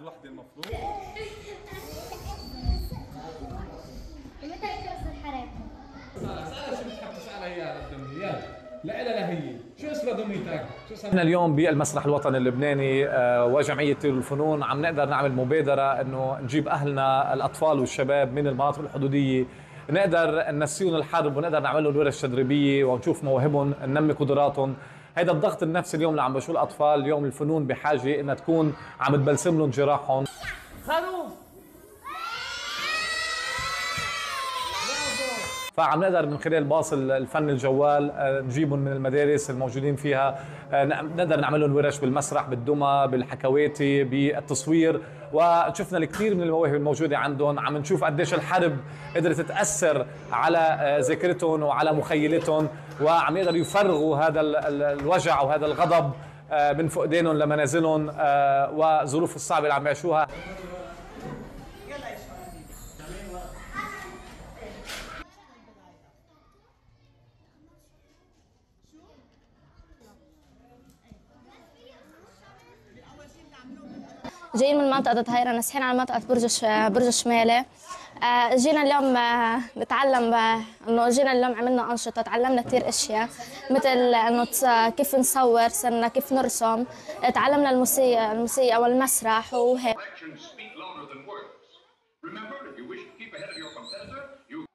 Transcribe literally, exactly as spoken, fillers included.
وحده المفروض. متى يخلص الحركه؟ سألها سألها شو بتحب تسألها اياها قدامي، يلا لا لا هي شو اسمها دميتك؟ شو اسمها؟ احنا اليوم بالمسرح الوطني اللبناني آه، وجمعية طيور الفنون عم نقدر نعمل مبادرة انه نجيب اهلنا الاطفال والشباب من المناطق الحدودية، نقدر ننسيهم الحرب ونقدر نعمل لهم ورش تدريبية ونشوف مواهبهم، ننمي قدراتهم. هيدا الضغط النفسي اليوم اللي عم بشوف الاطفال اليوم، الفنون بحاجة انها تكون عم تبلسم لهم جراحهم. خروف فعم نقدر من خلال باص الفن الجوال نجيبهم من المدارس الموجودين فيها، نقدر نعمل لهم ورش بالمسرح، بالدمى، بالحكواتي، بالتصوير، وشفنا الكثير من المواهب الموجوده عندهم. عم نشوف قديش الحرب قدرت تاثر على ذاكرتهم وعلى مخيلتهم، وعم يقدروا يفرغوا هذا الوجع وهذا الغضب من فقدانهم لمنازلهم وظروف الصعبه اللي عم يعيشوها. جايين من منطقة طهيرة، ناسحين على منطقة برج الش... برج الشمالي. آه، جينا اليوم آه، نتعلم آه، انه جينا اليوم عملنا أنشطة، تعلمنا كثير اشياء مثل انه كيف نصور، صرنا كيف نرسم، تعلمنا الموسيقى الموسيقى والمسرح وهيك.